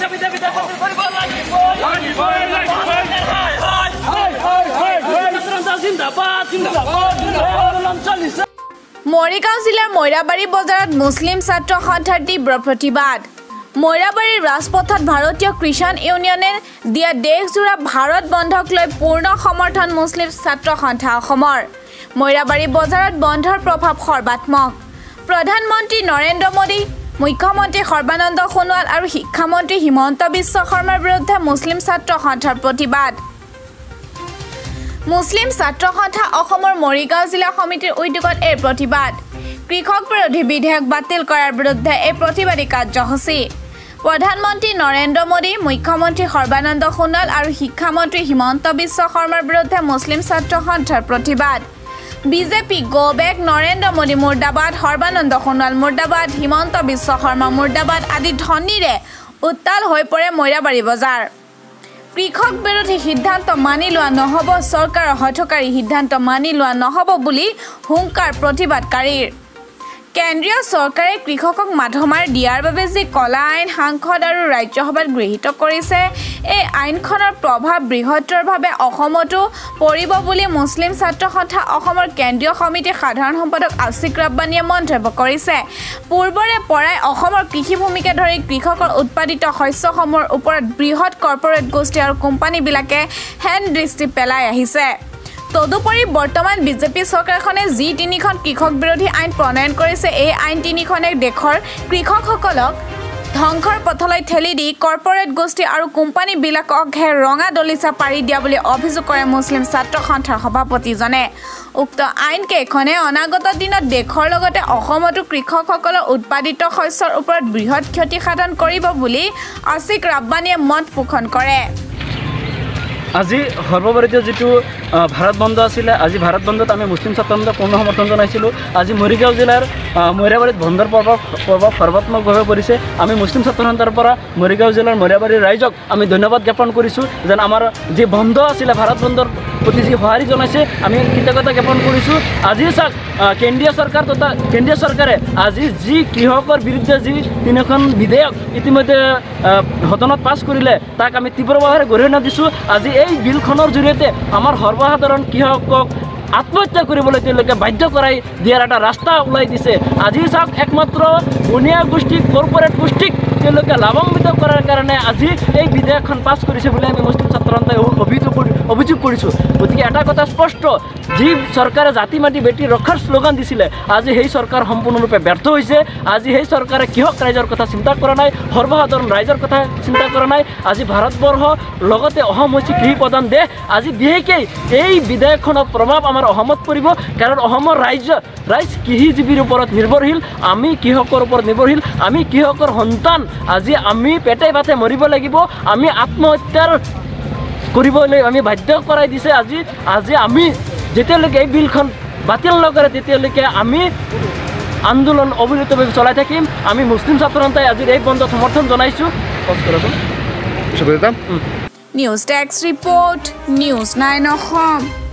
মৰিগাঁও জিলাৰ মৈৰাবাৰী বজাৰত মুছলিম ছাত্ৰ সন্থাৰ তীব্ৰ প্ৰতিবাদ মৈৰাবাৰীৰ ৰাজপথত ভাৰতীয় কৃষক ইউনিয়নে দিয়া দেশজোৰা ভাৰত বন্ধক লৈ পূৰ্ণ সমৰ্থন মুছলিম ছাত্ৰ সন্থা অসমৰ মৈৰাবাৰী বজাৰত বন্ধৰ প্ৰভাৱ সৰ্বাত্মক প্ৰধানমন্ত্ৰী নৰেন্দ্ৰ মোদী মুখ্যমন্ত্ৰী সৰ্বানন্দ সোণোৱাল আৰু শিক্ষামন্ত্ৰী হিমন্ত বিশ্ব শৰ্মাৰ বিৰুদ্ধে মুছলিম ছাত্ৰ সন্থাৰ প্ৰতিবাদ মুছলিম ছাত্ৰ সন্থা অসমৰ মৰিগাঁও জিলা সমিতিৰ উদ্যোগত এই প্ৰতিবাদ কৃষক বিৰোধী বিধেয়ক বাতিল কৰাৰ বিৰুদ্ধে এই প্ৰতিবাদী কাৰ্যসূচী প্ৰধানমন্ত্ৰী নৰেন্দ্ৰ মোদী মুখ্যমন্ত্ৰী সৰ্বানন্দ সোণোৱাল আৰু শিক্ষামন্ত্ৰী হিমন্ত বিশ্ব শৰ্মাৰ বিৰুদ্ধে মুছলিম ছাত্ৰ সন্থাৰ প্ৰতিবাদ BJP go back Narendra Modi মুৰ্দাবাদ সৰ্বানন্দ সোণোৱাল মুৰ্দাবাদ হিমন্ত বিশ্ব শৰ্মা মুৰ্দাবাদ আদি ধ্বনিৰে উত্তাল হৈ পৰে মৈৰাবাৰী বজাৰ কৃষক বিৰোধী সিদ্ধান্ত মানি লোৱা নহ'ব চৰকাৰৰ হঠকাৰী সিদ্ধান্ত মানি লোৱা নহ'ব বুলি হুংকাৰ প্ৰতিবাদকাৰীৰ কেন্দ্ৰীয় চৰকাৰে কৃষকক মাধমাৰ দিয়াৰ বাবে যি কলা আইন সাংসদ আৰু ৰাজ্যসভাত গৃহীত কৰিছে এই আইনখনৰ প্ৰভাৱ বৃহত্তৰভাৱে অসমতো পৰিব বুলি মুছলিম ছাত্ৰ সন্থা অসমৰ কেন্দ্ৰীয় সমিতিৰ সাধাৰণ সম্পাদক আছিক ৰাব্বানীয়ে মন্তব্য কৰিছে পূৰ্বৰে পৰাই অসমৰ কৃষিভূমিকে ধৰি কৃষকৰ উৎপাদিত শস্যসমূহৰ ওপৰত বৃহৎ কৰ্পৰেট গোষ্ঠী আৰু কোম্পানীবিলাকে হেন দৃষ্টি পেলাই আহিছে তদুপৰি বৰ্তমান বিজেপি চৰকাৰখনে যি তিনিখন কৃষক বিৰোধী আইন প্ৰণয়ন কৰিছে এই আইন তিনিখনে দেশৰ কৃষকসকলক ধ্বংসৰ পথলৈ ঠেলি দি কৰ্পৰেট গোষ্ঠী আৰু কোম্পানীবিলাকক ৰঙা দলিচা পাৰি দিয়া বুলি অভিযোগ কৰে মুছলিম ছাত্ৰ সন্থাৰ সভাপতিজনে উক্ত আইন কেইখনে অনাগত দিনত দেশৰ লগতে অসমতো কৃষকসকলৰ উৎপাদিত শস্যৰ ওপৰত বৃহৎ ক্ষতি সাধন কৰিব বুলি আছিক ৰাব্বানীয়ে মত পোষণ কৰে আজি সৰ্বভাৰতীয় যেটো ভাৰত বন্ধ আছিল আজি ভাৰত বন্ধত আমি মুছলিম ছাত্ৰ সন্থাই পূৰ্ণ সমৰ্থন জনাইছিলোঁ আজি মৰিগাঁও জিলাৰ মৈৰাবাৰীত বন্ধৰ প্ৰভাৱ সৰ্বাত্মকভাৱে পৰিছে আমি মুছলিম ছাত্ৰ সন্থাৰ পৰা মৰিগাঁও জিলাৰ মৈৰাবাৰীৰ ৰাইজক আমি ধন্যবাদ জ্ঞাপন কৰিছোঁ যেন আমাৰ যি বন্ধ আছিল ভাৰত বন্ধৰ প্ৰতি যি সঁহাৰি জনাইছে আমি কৃতজ্ঞতা জ্ঞাপন কৰিছোঁ আজি চাওক কেন্দ্ৰীয় চৰকাৰ তথা কেন্দ্ৰীয় চৰকাৰে আজি যি কৃষকৰ বিৰুদ্ধে যি তিনিখন বিধেয়ক ইতিমধ্যে সদনত পাছ কৰিলে তাক আমি তীব্ৰভাৱে গৰিহণা দিছোঁ আজি এই বিলখনৰ জৰিয়তে আমাৰ সৰ্বসাধাৰণ কৃষকক আত্মহত্যা কৰিবলৈ তেওঁলোকে বাধ্য কৰাই দিয়াৰ এটা ৰাস্তা ওলাই দিছে আজি চাওক একমাত্ৰ বনিয়া গোষ্ঠী কৰ্পৰেট গোষ্ঠীক তেওঁলোকে লাভান্বিত কৰাৰ কাৰণে আজি এই বিধেয়কখন পাছ কৰিছে বুলি আমি মুছলিম ছাত্ৰ সন্থাই অভিযোগ কৰিছোঁ গতিকে এটা কথা স্পষ্ট যি চৰকাৰে জাতি মাটি বেটি ৰক্ষাৰ শ্লোগান দিছিলে আজি সেই চৰকাৰ সম্পূৰ্ণৰূপে ব্যৰ্থ হৈছে আজি সেই চৰকাৰে কৃষক ৰাইজৰ কথা চিন্তা কৰা নাই সৰ্বসাধাৰণ ৰাইজৰ কথা চিন্তা কৰা নাই আজি ভাৰতবৰ্ষ লগতে অসম হৈছে কৃষি প্ৰধান দেশ আজি বিশেষকৈ এই বিধেয়কখনৰ প্ৰভাৱ আমাৰ অসমত পৰিব কাৰণ অসমৰ ৰাইজ কৃষিজীৱীৰ ওপৰত নিৰ্ভৰশীল আমি কৃষকৰ ওপৰত নিৰ্ভৰশীল আমি কৃষকৰ সন্তান আজি আমি পেটে ভাতে মৰিব লাগিব আমি আত্মহত্যাৰ কৰিবলৈ আমি বাধ্য কৰাই দিছে আজি আমি যেতিয়ালৈকে এই বিলখন বাতিল নকৰে তেতিয়ালৈকে আমি আন্দোলন অবিৰতভাৱে চলাই থাকিম আমি মুছলিম ছাত্ৰ সন্থাই আজিৰ এই বন্ধত সমৰ্থন জনাইছোঁ news desk report news 9 Assam